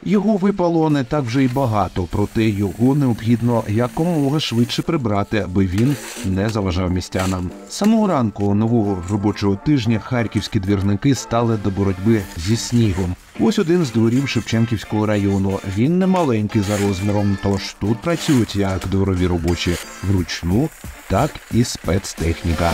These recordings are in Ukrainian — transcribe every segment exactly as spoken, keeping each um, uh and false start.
Його випало не так вже й багато, проте його необхідно якомога швидше прибрати, аби він не заважав містянам. З самого ранку нового робочого тижня харківські двірники стали до боротьби зі снігом. Ось один з дворів Шевченківського району. Він не маленький за розміром, тож тут працюють як дворові робочі вручну, так і спецтехніка.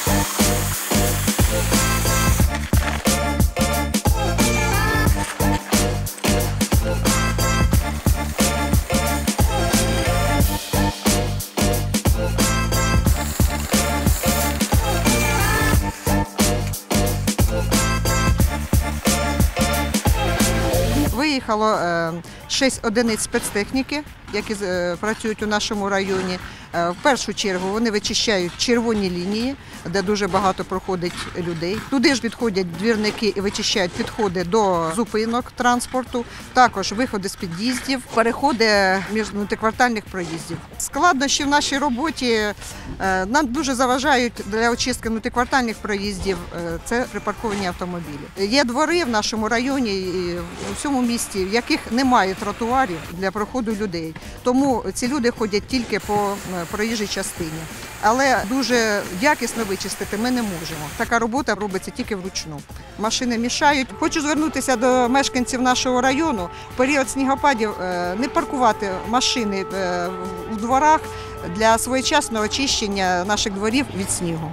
Виїхало шість одиниць спецтехніки, які працюють у нашому районі. В першу чергу вони вичищають червоні лінії, де дуже багато проходить людей. Туди ж підходять двірники і вичищають підходи до зупинок транспорту, також виходи з під'їздів, переходи між внутриквартальних проїздів. Складнощі в нашій роботі нам дуже заважають для очистки внутриквартальних проїздів – це припарковані автомобілі. Є двори в нашому районі і у всьому місті, в яких немає тротуарів для проходу людей. Тому ці люди ходять тільки по проїжджій частині. Але дуже якісно вичистити ми не можемо. Така робота робиться тільки вручну. Машини мішають. Хочу звернутися до мешканців нашого району. В період снігопадів не паркувати машини у дворах для своєчасного очищення наших дворів від снігу.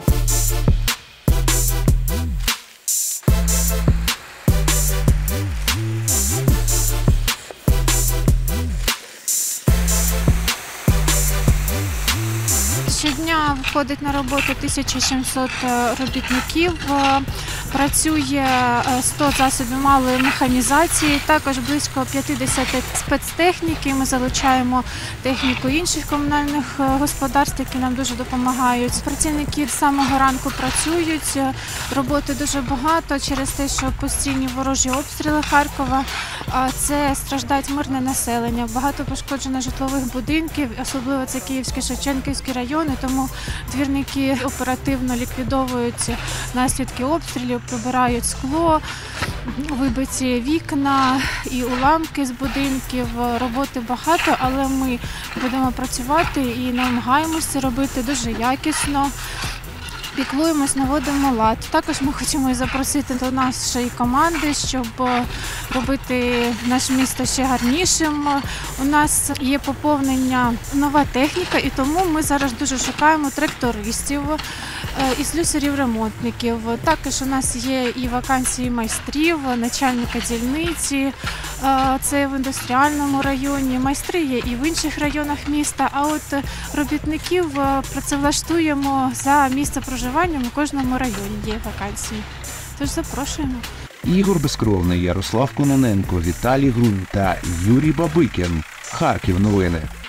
Щодня виходить на роботу тисяча сімсот робітників, працює сто засобів малої механізації, також близько п'ятдесят спецтехніки. Ми залучаємо техніку інших комунальних господарств, які нам дуже допомагають. Працівники з самого ранку працюють, роботи дуже багато через те, що постійні ворожі обстріли Харкова. Це страждає мирне населення, багато пошкоджено житлових будинків, особливо це Київський, Шевченківський райони, тому двірники оперативно ліквідовують наслідки обстрілів, прибирають скло, вибиті вікна і уламки з будинків. Роботи багато, але ми будемо працювати і намагаємося це робити дуже якісно. Піклуємось, наводимо лад. Також ми хочемо запросити до нашої команди, щоб робити наше місто ще гарнішим. У нас є поповнення, нова техніка, і тому ми зараз дуже шукаємо трактористів і слюсарів-ремонтників. Також у нас є і вакансії майстрів, начальника дільниці, це в індустріальному районі, майстри є і в інших районах міста, а от робітників працевлаштуємо за місце проживання у кожному районі є вакансії. Тож запрошуємо. Ігор Безкровний, Ярослав Кононенко, Віталій Грунь та Юрій Бабикін. Харків новини.